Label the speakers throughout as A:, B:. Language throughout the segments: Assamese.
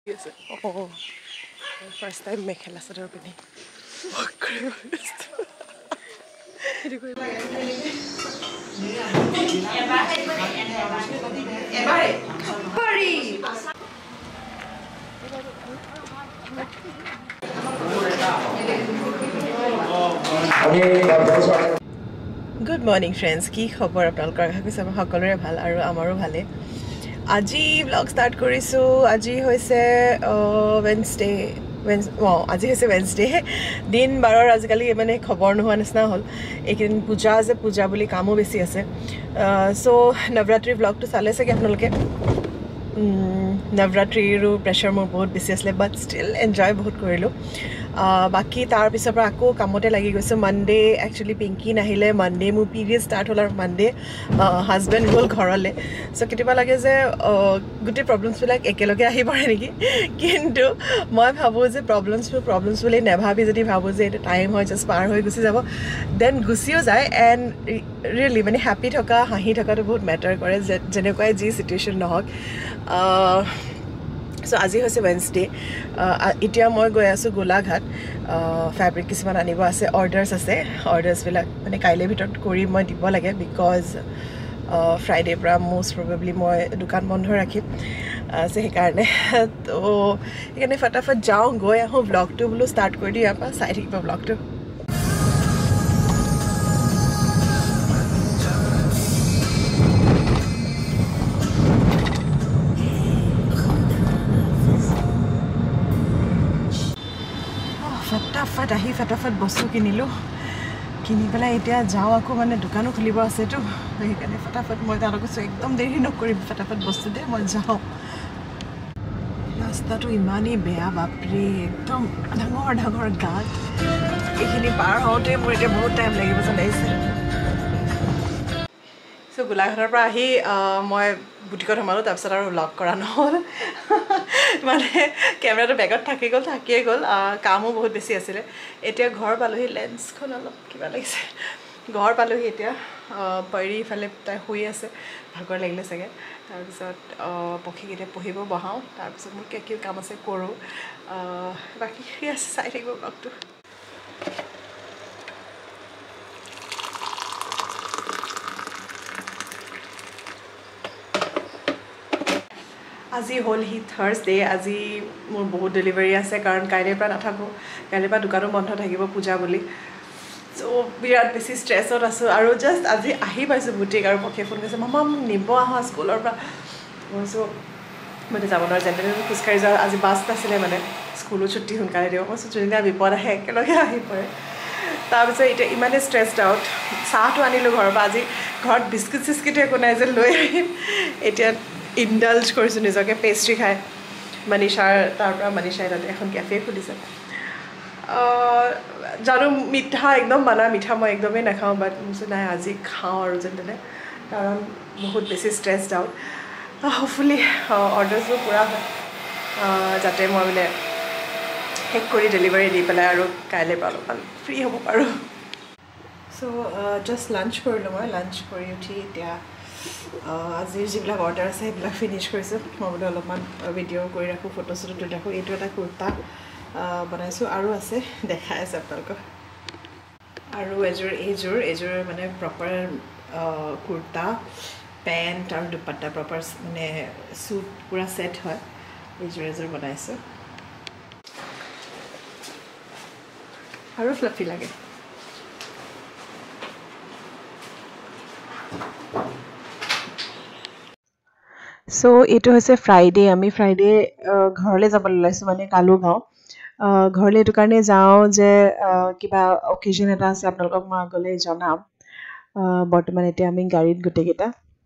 A: Oh, first time mekhela sador pini. Good morning friends, ki khobor apnalokor hokolore bhal aru amaru bhale. Aji vlog start korisu. Aji hoise Wednesday. Din baror azkali mane khobor nohua nisna hol. Ekin puja ase puja boli kamo besi ase. So Navratri vlog to sale sage apnaloke. Navratri ru pressure mo bahut besi asle but still enjoy bahut korilu. Baki tar pisor pra ako kamote lagi goisu. Monday actually Pinky nahile Monday mu period start hol aru Monday husband gol ghorale so ketiba lage je guti problems bilak ekeloge ahi pare niki kintu moi bhabu je problems bole nebhabi jodi bhabu je eta time hoy just par hoy gusi jabo then gusiyo jay and really mane happy thoka hahi thoka to bahut matter kore jenekoi ji situation nohok So আজি হৈছে Wednesday ইতিয়া মই গৈ আছো গোলাঘাট ফেব্ৰিক কিছুমান আনিব আছে অৰ্ডাৰ্ছ বিলাক মানে কাইলে ভিতৰত কৰি মই দিব লাগে বিকজ ফ্ৰাইডে পৰা মোষ্ট প্ৰবেবলি মই দোকান বন্ধ ৰাখিম সে কাৰণে তো এখানে ফটাফট যাও গৈ আহো ব্লগটো বলো ষ্টাৰ্ট কৰি দিও আপা চাই থাকিব ব্লগটো फटाफट बस्तु किनिलो किनि पेला इতিয়া जाओ आको माने दुकानो खुलिब আছে তো সেইকাৰণে फटाफट মই তালক একদম দেৰি নকৰি फटाफट বস্তু দে মই যাও ৰাস্তাটো ইমানেই বেয়া বাপৰে একদম ডাঙৰ গাত এইখিনি পাৰ হওঁতে মোৰ এতিয়া বহুত টাইম লাগিব জানাইছে সো গোলাঘাটৰ পৰা আহি মই বুটিকত সোমালো তাৰপিছত আৰু ব্লগ কৰা নহল মানে কেমেৰাটো বেগত থাকিয়ে গ'ল কামো বহুত বেছি আছিলে এতিয়া ঘৰ পালোহি লেন্সখন অলপ কিবা লাগিছে ঘৰ পালোহি এতিয়া পৰি ফালে তাই শুই আছে ভাগৰ লাগিলে চাগে তাৰপিছত পক্ষীকেইটা পঢ়িব বহাওঁ তাৰপিছত মোৰ কি কাম আছে কৰোঁ বাকী আছে চাই থাকিব ব্লগটো আজি হল হি থাৰ্সডে আজি মোৰ বহুত ডেলিভাৰী আছে কাৰণ কাইলে পৰা নাথাকো কাইলে পৰা দোকানো বন্ধ থাকিব পূজা বুলি সো বিৰাট বেছি ষ্ট্ৰেছত আছো আৰু জাস্ট আজি আহি পাইছো বুটিক আৰু পক্ষে ফোন কৰিছে মামা নিব আহা স্কুলৰ পৰা সো মানে যাব নোৱাৰা জেনেৰেল খুচকাৰি যাওঁ আজি বাছ নাছিলে মানে স্কুলো ছুটি সোনকালে দিওঁ মই যোনদিনা বিপদ আহে একেলগে আহি পৰে তাৰপিছত এতিয়া ইমানে ষ্ট্ৰেছড আউট চাহটো আনিলোঁ ঘৰৰ পৰা আজি ঘৰত বিস্কুট চিস্কুট একো নাই যে লৈ আহিম এতিয়া ইনডালজ কৰিছোঁ নিজকে পেষ্ট্ৰি খাই মনীষাৰ তাৰপৰা মনীষাই তাতে এখন কেফে খুলিছে জানো মিঠা একদম মানা মিঠা মই একদমেই নাখাওঁ বাট নাই আজি খাওঁ আৰু যেনে কাৰণ বহুত বেছি ষ্ট্ৰেছড আউট হোপফুলি অৰ্ডাৰ্ছবোৰ পূৰা হয় যাতে মই মানে শেষ কৰি ডেলিভাৰী দি পেলাই আৰু কাইলৈ পৰা অলপমান ফ্ৰী হ'ব পাৰোঁ চ' জাষ্ট লাঞ্চ কৰিলোঁ মই লাঞ্চ কৰি উঠি এতিয়া আজিৰ যিবিলাক অৰ্ডাৰ আছে সেইবিলাক ফিনিছ কৰিছোঁ মই বোলো অলপমান ভিডিঅ' কৰি ৰাখোঁ ফটো চটো তুলি ৰাখোঁ এইটো এটা কুৰ্তা বনাইছোঁ আৰু আছে দেখাই আছে আপোনালোকক আৰু এইযোৰ মানে প্ৰপাৰ কুৰ্তা পেণ্ট আৰু দুপাট্টা প্ৰপাৰ মানে চুট পূৰা ছেট হয় এইযোৰ বনাইছোঁ আৰু ফ্লাফি লাগে সো এইটো হৈছে ফ্ৰাইডে আমি ফ্ৰাইডে ঘৰলৈ যাবলৈ ওলাইছোঁ মানে কালুগাঁও ঘৰলৈ এইটো কাৰণে যাওঁ যে কিবা অকেজন এটা আছে আপোনালোকক মই আগলৈ জনাম বৰ্তমান এতিয়া আমি গাড়ীত গোটেইকেইটা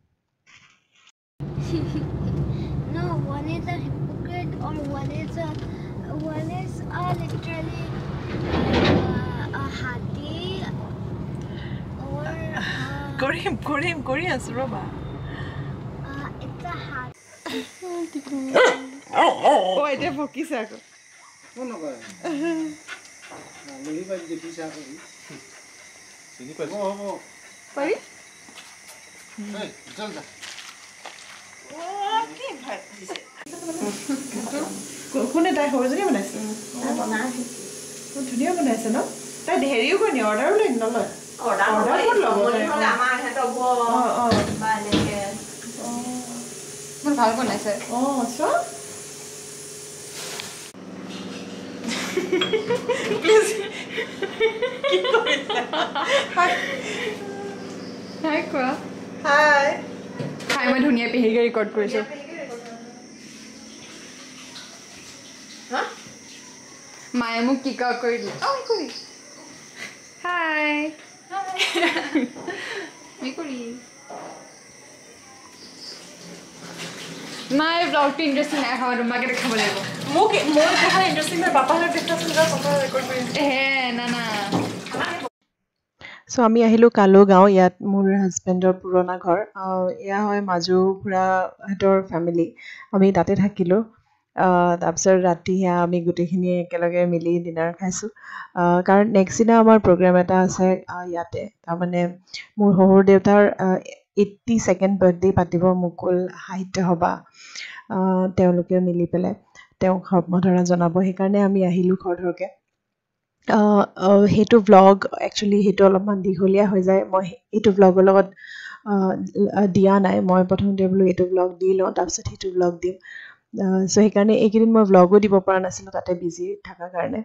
A: কৰি আছো ৰ'বা এতিয়া ভকিছে আকৌ পাৰি কোনে তাই সৰুজনী বনাইছে ধুনীয়া বনাইছে ন তাই হেৰিও কৰে নি অৰ্ডাৰো লয় নলয়
B: ভাল বনাইছে
A: চব প্লিজ কি কৰিছা
B: হাই কোৱা
A: হাই
B: হাই মই ধুনীয়া পেহিকে ৰেকৰ্ড কৰিছোঁ মায়ে মোক কিক আউট কৰি দিলে হাই মেকুৰী নাই ব্লগটো ইণ্টাৰেষ্টিং নাই খাব তোমাকে দেখাব লাগিব
A: মোক মই দেখা ইণ্টাৰেষ্টিং নাই বাপাহঁতক দেখাচোন কথা ৰেকৰ্ড কৰি
B: না
A: চ' আমি আহিলোঁ কালুগাঁও ইয়াত মোৰ হাজবেণ্ডৰ পুৰণা ঘৰ এয়া হয় মাজু খুৰাহঁতৰ ফেমিলি আমি তাতে থাকিলোঁ তাৰপিছত ৰাতি সেয়া আমি গোটেইখিনিয়ে একেলগে মিলি ডিনাৰ খাইছোঁ কাৰণ নেক্সট দিনা আমাৰ প্ৰগ্ৰেম এটা আছে ইয়াতে তাৰমানে মোৰ শহুৰ দেউতাৰ 82nd বাৰ্থডে পাতিব মুকুল সাহিত্য সভা তেওঁলোকে মিলি পেলাই তেওঁক সম্বৰ্ধনা জনাব সেইকাৰণে আমি আহিলোঁ খৰধৰকৈ সেইটো ভ্লগ একচুৱেলি সেইটো অলপমান দীঘলীয়া হৈ যায় মই এইটো ভ্লগৰ লগত দিয়া নাই মই প্ৰথমতে বোলো এইটো ভ্লগ দি লওঁ তাৰপিছত সেইটো ভ্লগ দিম চ' সেইকাৰণে এইকেইদিন মই ভ্লগো দিব পৰা নাছিলোঁ তাতে বিজি থকাৰ কাৰণে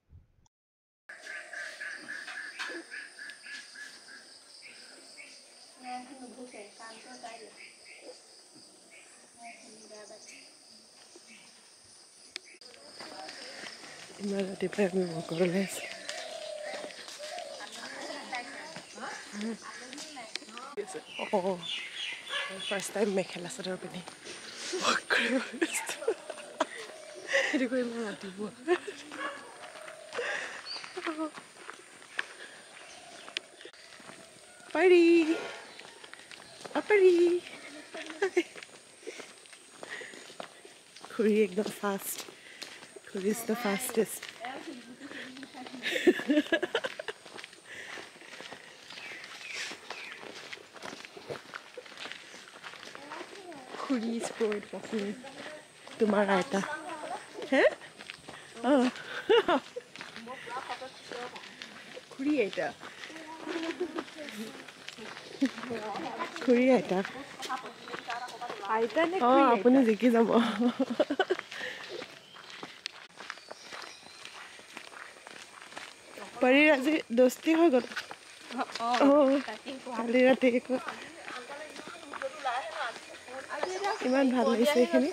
A: ইমান ৰাতিপুৱাই আমি ঘৰলৈ আছোঁ ফাৰ্ষ্ট টাইম মেখেলা চাদৰ পিন্ধি সেইটো কৰি মই ৰাতিপুৱা পাৰি খুৰী একদম ফাষ্ট খুৰী ইজ দ্য ফাষ্টেষ্ট খুৰী স্পৰ্ট পকৰি তোমাৰ আইতা হে খুৰী আইতা খুৰী আইতা আইতা নে আপুনি জিকি যাব পাৰি আজি দস্তি হৈ গ'ল কালি ৰাতি ইমান ভাল লাগিছে এইখিনি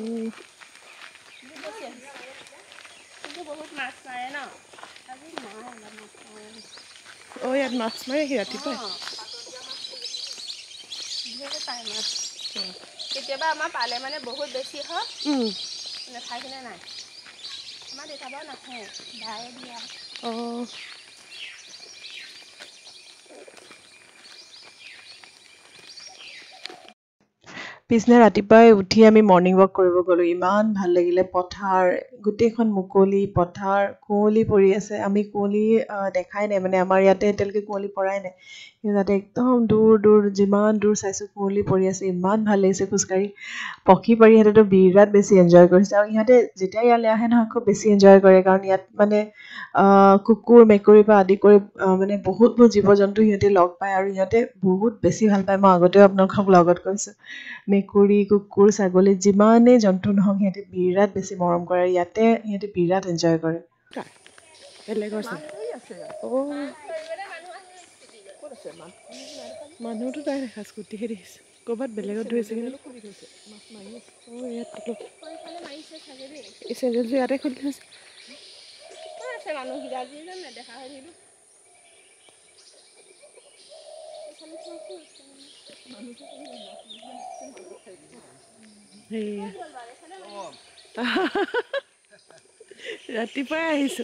A: ইয়াত মাছ মাৰে সি ৰাতিপুৱা
C: কেতিয়াবা আমাৰ পালে মানে বহুত বেছি হয় নাখাই কিনে নাই আমাৰ দেউতা বাৰু নাখায় ভায়ে দিয়া
A: পিছদিনা ৰাতিপুৱাই উঠি আমি মৰ্ণিং ৱাক কৰিব গ'লোঁ ইমান ভাল লাগিলে পথাৰ গোটেইখন মুকলি পথাৰ কুঁৱলী পৰি আছে আমি কুঁৱলী দেখাই নাই মানে আমাৰ ইয়াতে এতিয়ালৈকে কুঁৱলী পৰাই নাই কিন্তু তাতে একদম দূৰ দূৰ যিমান দূৰ চাইছোঁ কুঁৱলী পৰি আছে ইমান ভাল লাগিছে খোজকাঢ়ি পক্ষী পাৰিহঁতেতো বিৰাট বেছি এনজয় কৰিছে আৰু ইহঁতে যেতিয়া ইয়ালৈ আহে নহয় খুব বেছি এনজয় কৰে কাৰণ ইয়াত মানে কুকুৰ মেকুৰীৰ পৰা আদি কৰি মানে বহুত জীৱ জন্তু সিহঁতে লগ পায় আৰু সিহঁতে বহুত বেছি ভাল পায় মই আগতেও আপোনালোকক লগত কৈছোঁ মেকুৰী কুকুৰ ছাগলী যিমানেই জন্তু নহওক সিহঁতে বিৰাট বেছি মৰম কৰে ইয়াতে সিহঁতে বিৰাট এনজয় কৰে মানুহটো তাই দেখা স্কুটিহে দেখিছোঁ ক'ৰবাত বেলেগত ধৰিছে কিন্তু চেণ্ডেলযোৰ ইয়াতে খুলি থৈছে ৰাতিপুৱাই আহিছোঁ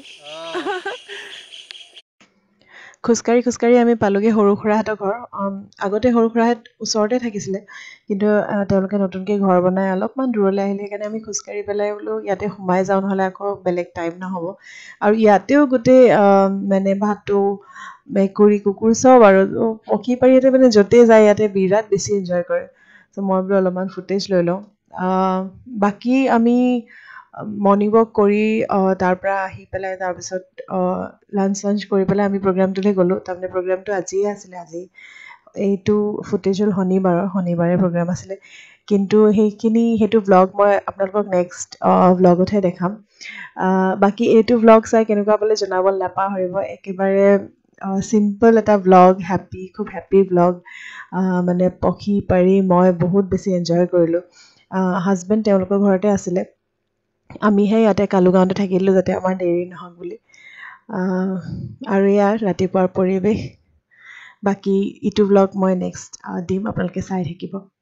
A: খোজকাঢ়ি খোজকাঢ়ি আমি পালোঁগৈ সৰু খুৰাহঁতৰ ঘৰ আগতে সৰু খুৰাহঁত ওচৰতে থাকিছিলে কিন্তু তেওঁলোকে নতুনকৈ ঘৰ বনাই অলপমান দূৰলৈ আহিলে সেইকাৰণে আমি খোজকাঢ়ি পেলাই বোলো ইয়াতে সোমাই যাওঁ নহ'লে আকৌ বেলেগ টাইম নহ'ব আৰু ইয়াতেও গোটেই মানে ভাটৌ মেকুৰী কুকুৰ চব আৰু পক্ষী পাৰিহঁতে মানে য'তেই যায় ইয়াতে বিৰাট বেছি এনজয় কৰে চ' মই বোলো অলপমান ফুটেজ লৈ লওঁ বাকী আমি মৰ্ণিং ৱাক কৰি তাৰ পৰা আহি পেলাই তাৰপিছত লাঞ্চ কৰি পেলাই আমি প্ৰগ্ৰামটোলৈ গ'লোঁ তাৰমানে প্ৰগ্ৰামটো আজিয়ে আছিলে আজি এইটো ফুটেজ হ'ল শনিবাৰে প্ৰগ্ৰাম আছিলে কিন্তু সেইটো ভ্লগ মই আপোনালোকক নেক্সট ভ্লগতহে দেখাম বাকী এইটো ভ্লগ চাই কেনেকুৱা পালে জনাবলৈ নাপাহৰিব একেবাৰে চিম্পল এটা ভ্লগ খুব হেপী ভ্লগ মানে পখি পাৰি মই বহুত বেছি এনজয় কৰিলোঁ হাজবেণ্ড তেওঁলোকৰ ঘৰতে আছিলে আমিহে ইয়াতে কালুগাঁৱতে থাকিলোঁ যাতে আমাৰ দেৰি নহওক বুলি আৰু এয়া ৰাতিপুৱাৰ পৰিৱেশ বাকী ইটো ভ্লগ মই নেক্সট দিম আপোনালোকে চাই থাকিব